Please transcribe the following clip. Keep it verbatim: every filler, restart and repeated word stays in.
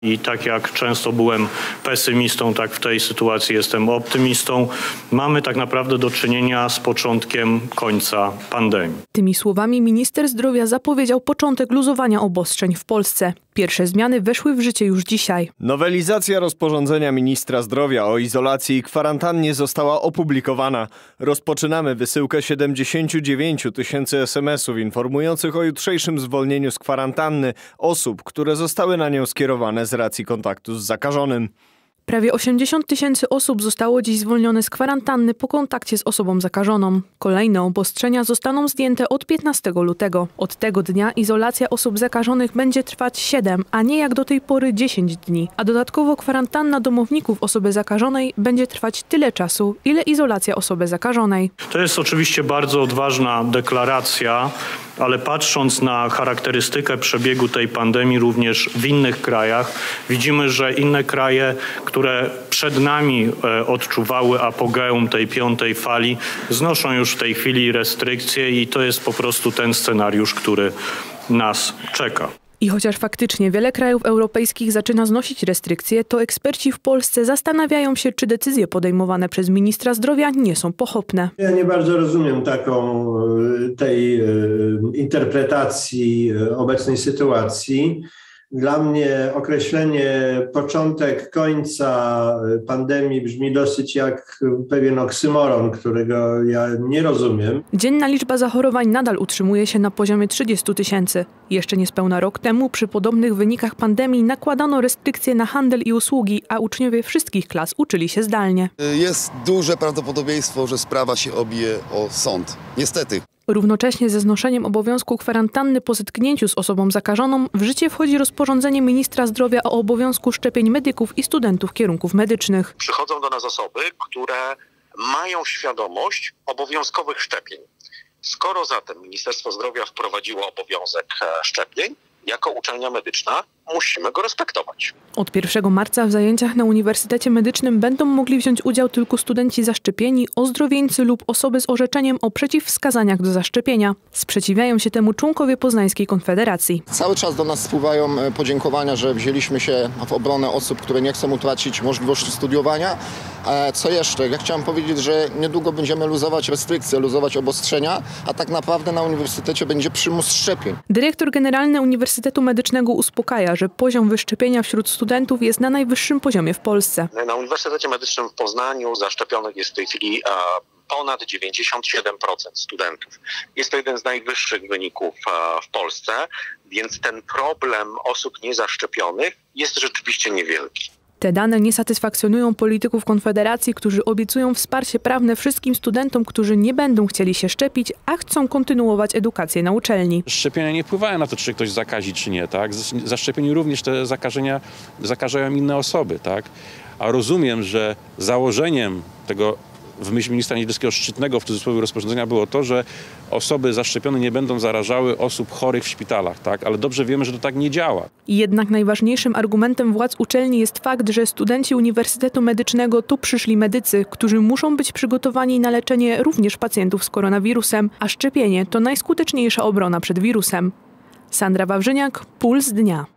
I tak jak często byłem pesymistą, tak w tej sytuacji jestem optymistą. Mamy tak naprawdę do czynienia z początkiem końca pandemii. Tymi słowami minister zdrowia zapowiedział początek luzowania obostrzeń w Polsce. Pierwsze zmiany weszły w życie już dzisiaj. Nowelizacja rozporządzenia ministra zdrowia o izolacji i kwarantannie została opublikowana. Rozpoczynamy wysyłkę siedemdziesięciu dziewięciu tysięcy es em esów informujących o jutrzejszym zwolnieniu z kwarantanny osób, które zostały na nią skierowane z racji kontaktu z zakażonym. Prawie osiemdziesiąt tysięcy osób zostało dziś zwolnione z kwarantanny po kontakcie z osobą zakażoną. Kolejne obostrzenia zostaną zdjęte od piętnastego lutego. Od tego dnia izolacja osób zakażonych będzie trwać siedem, a nie jak do tej pory dziesięć dni. A dodatkowo kwarantanna domowników osoby zakażonej będzie trwać tyle czasu, ile izolacja osoby zakażonej. To jest oczywiście bardzo odważna deklaracja, ale patrząc na charakterystykę przebiegu tej pandemii również w innych krajach, widzimy, że inne kraje, które przed nami odczuwały apogeum tej piątej fali, znoszą już w tej chwili restrykcje i to jest po prostu ten scenariusz, który nas czeka. I chociaż faktycznie wiele krajów europejskich zaczyna znosić restrykcje, to eksperci w Polsce zastanawiają się, czy decyzje podejmowane przez ministra zdrowia nie są pochopne. Ja nie bardzo rozumiem taką tej interpretacji obecnej sytuacji. Dla mnie określenie początek końca pandemii brzmi dosyć jak pewien oksymoron, którego ja nie rozumiem. Dzienna liczba zachorowań nadal utrzymuje się na poziomie trzydziestu tysięcy. Jeszcze niespełna rok temu przy podobnych wynikach pandemii nakładano restrykcje na handel i usługi, a uczniowie wszystkich klas uczyli się zdalnie. Jest duże prawdopodobieństwo, że sprawa się obije o sąd. Niestety. Równocześnie ze znoszeniem obowiązku kwarantanny po zetknięciu z osobą zakażoną w życie wchodzi rozporządzenie ministra zdrowia o obowiązku szczepień medyków i studentów kierunków medycznych. Przychodzą do nas osoby, które mają świadomość obowiązkowych szczepień. Skoro zatem Ministerstwo Zdrowia wprowadziło obowiązek szczepień, jako uczelnia medyczna musimy go respektować. Od pierwszego marca w zajęciach na Uniwersytecie Medycznym będą mogli wziąć udział tylko studenci zaszczepieni, ozdrowieńcy lub osoby z orzeczeniem o przeciwwskazaniach do zaszczepienia. Sprzeciwiają się temu członkowie Poznańskiej Konfederacji. Cały czas do nas spływają podziękowania, że wzięliśmy się w obronę osób, które nie chcą utracić możliwości studiowania. Co jeszcze? Ja chciałem powiedzieć, że niedługo będziemy luzować restrykcje, luzować obostrzenia, a tak naprawdę na uniwersytecie będzie przymus szczepień. Dyrektor generalny Uniwersytetu Medycznego uspokaja, że poziom wyszczepienia wśród studentów jest na najwyższym poziomie w Polsce. Na Uniwersytecie Medycznym w Poznaniu zaszczepionych jest w tej chwili ponad dziewięćdziesiąt siedem procent studentów. Jest to jeden z najwyższych wyników w Polsce, więc ten problem osób niezaszczepionych jest rzeczywiście niewielki. Te dane nie satysfakcjonują polityków Konfederacji, którzy obiecują wsparcie prawne wszystkim studentom, którzy nie będą chcieli się szczepić, a chcą kontynuować edukację na uczelni. Szczepienia nie wpływają na to, czy ktoś zakazi, czy nie. Tak? Zaszczepieni również te zakażenia zakażają inne osoby. Tak? A rozumiem, że założeniem tego w myśl ministra niedźwieckiego szczytnego w cudzysłowie rozporządzenia było to, że osoby zaszczepione nie będą zarażały osób chorych w szpitalach, tak? Ale dobrze wiemy, że to tak nie działa. Jednak najważniejszym argumentem władz uczelni jest fakt, że studenci Uniwersytetu Medycznego to przyszli medycy, którzy muszą być przygotowani na leczenie również pacjentów z koronawirusem, a szczepienie to najskuteczniejsza obrona przed wirusem. Sandra Wawrzyniak, Puls Dnia.